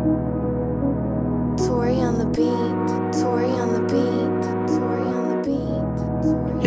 Tori on the beat, Tori on the beat, Tori on the beat.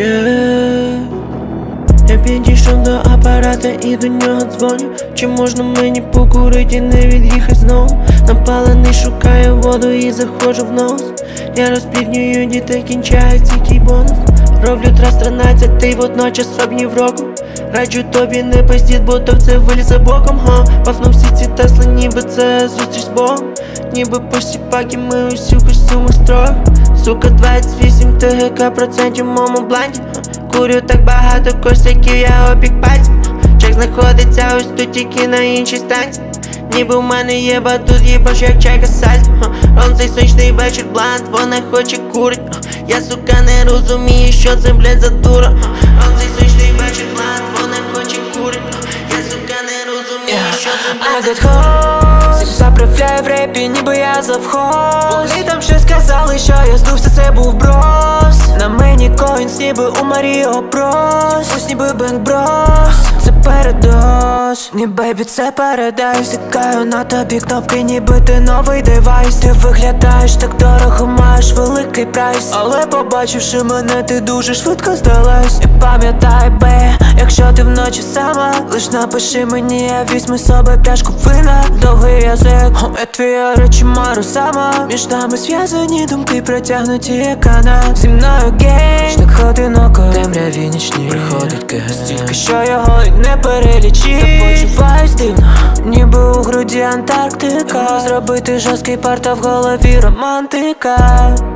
Я підійшов до апарата і до нього дзвоню. Чи можна мені покурити і не від'їхать знову? Напалений, шукаю воду і заходжу в нос. Я розпівнюю дітей, кінчається який бонус. Роблю трас 13, ти водночас срабнів року. Раджу тобі не пиздіть, бо то це вилізе боком. Пафну всі ці Тесли, ніби це зустріч з Богом. Ніби посіпаки, ми усі в костюмах строю. Сука, 28 ТГК процентів в моєму бланді. Курю так багато косяків, я опік пальців. Чек знаходиться ось тут, тільки на іншій станції. Ніби в мене є батут, їбаш як чайка сальс. Он цей сонячний вечір, блант, вона хоче курить. Я, сука, не розумію, що це, блядь, за дура. Он цей сонячний вечір, блант, вона хоче курить. Я, сука, не розумію, що це, блядь, за дура. Заправляю в репі, ніби я завхоз. Вони там щось сказали, що я здувся, це був брос. На мені коїнс, ніби у Маріо Брос. Ось ніби Бенк Брос. Це передоз, ні бейбі, це парадайз. Тикаю на тобі кнопки, ніби ти новий девайс. Ти виглядаєш так дорого, маєш великий прайс. Але побачивши мене, ти дуже швидко здалась. І пам'ятай, бе, якщо ти вночі сама, лиш напиши мені, я візьму собі пляшку вина. Довгий язик, я твоя речі сама. Між нами зв'язані думки, протягнуті як канат. Зі мною гейм, шлях одиноко, темряві нічні. Приходить КГ, стільки що його й не перелічить. Та почуваюсь дивно, ніби у груді Антарктика. Зробити жорсткий парта в голові романтика.